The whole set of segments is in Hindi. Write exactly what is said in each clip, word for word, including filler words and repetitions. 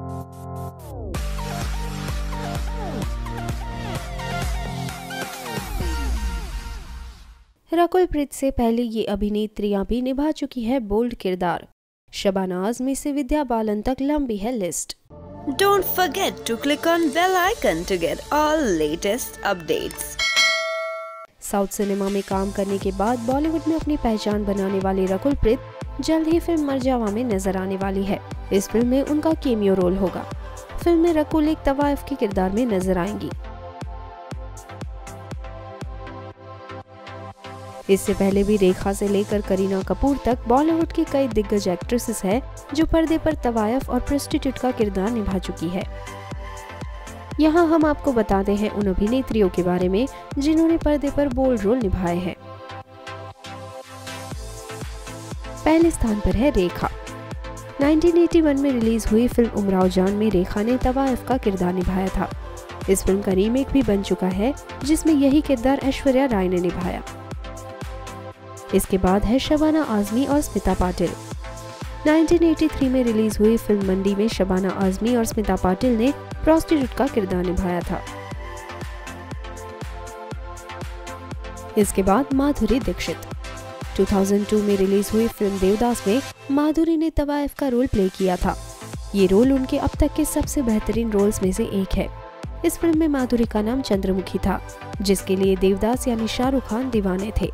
रकुल प्रीत से पहले ये अभिनेत्रियां भी निभा चुकी है बोल्ड किरदार। शबाना आजमी से विद्या बालन तक लंबी है list. Don't forget to click on bell icon to get all latest updates. South cinema में काम करने के बाद बॉलीवुड में अपनी पहचान बनाने वाली रकुल प्रीत जल्द ही फिल्म मरजावा में नजर आने वाली है। इस फिल्म में उनका केमियो रोल होगा। फिल्म में रकुल एक तवाइफ के किरदार में नजर आएंगी। इससे पहले भी रेखा से लेकर करीना कपूर तक बॉलीवुड की कई दिग्गज एक्ट्रेसेस हैं जो पर्दे पर तवायफ और प्रोस्टिट्यूट का किरदार निभा चुकी है। यहाँ हम आपको बताते हैं उन अभिनेत्रियों के बारे में जिन्होंने पर्दे पर बोल्ड रोल निभाए हैं। पहले स्थान पर है रेखा। उन्नीस सौ इक्यासी में रिलीज हुई फिल्म उमराव जान में रेखा ने तवायफ का किरदार निभाया था। इस फिल्म का रीमेक भी बन चुका है जिसमें यही किरदार ऐश्वर्या राय ने निभाया। इसके बाद है शबाना आजमी और स्मिता पाटिल। उन्नीस सौ तिरासी में रिलीज हुई फिल्म मंडी में शबाना आजमी और स्मिता पाटिल ने प्रोस्टिट्यूट का किरदार निभाया था। इसके बाद माधुरी दीक्षित। दो हज़ार दो में रिलीज हुई फिल्म देवदास में माधुरी ने तवाइफ का रोल प्ले किया था। ये रोल उनके अब तक के सबसे बेहतरीन रोल्स में से एक है। इस फिल्म में माधुरी का नाम चंद्रमुखी था, जिसके लिए देवदास यानी शाहरुख खान दीवाने थे।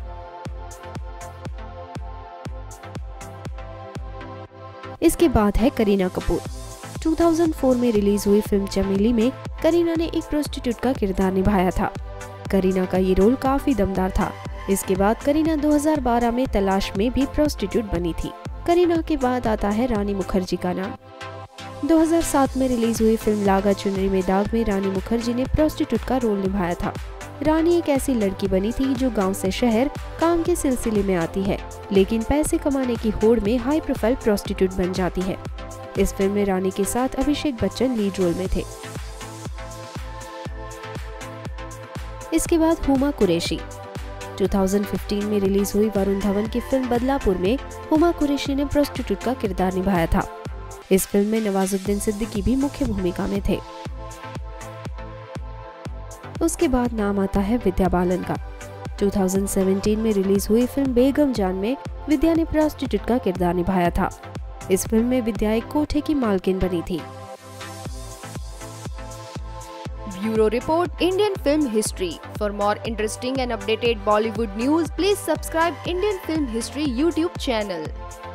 इसके बाद है करीना कपूर। दो हज़ार चार में रिलीज हुई फिल्म चमेली में करीना ने एक प्रोस्टिट्यूट का किरदार निभाया था। करीना का ये रोल काफी दमदार था। इसके बाद करीना दो हज़ार बारह में तलाश में भी प्रोस्टिट्यूट बनी थी। करीना के बाद आता है रानी मुखर्जी का नाम। दो हज़ार सात में रिलीज हुई फिल्म लागा चुनरी में दाग में रानी मुखर्जी ने प्रोस्टिट्यूट का रोल निभाया था। रानी एक ऐसी लड़की बनी थी जो गांव से शहर काम के सिलसिले में आती है, लेकिन पैसे कमाने की होड़ में हाई प्रोफाइल प्रोस्टिट्यूट बन जाती है। इस फिल्म में रानी के साथ अभिषेक बच्चन लीड रोल में थे। इसके बाद हुमा कुरैशी। दो हज़ार पंद्रह में रिलीज हुई वरुण धवन की फिल्म बदलापुर में हुमा कुरैशी ने प्रोस्टिट्यूट का किरदार निभाया था। इस फिल्म में नवाजुद्दीन सिद्दीकी भी मुख्य भूमिका में थे। उसके बाद नाम आता है विद्या बालन का। दो हज़ार सत्रह में रिलीज हुई फिल्म बेगम जान में विद्या ने प्रोस्टिट्यूट का किरदार निभाया था। इस फिल्म में विद्या एक कोठे की मालकिन बनी थी। Bureau report, Indian film history. For more interesting and updated Bollywood news, please subscribe Indian film history YouTube channel.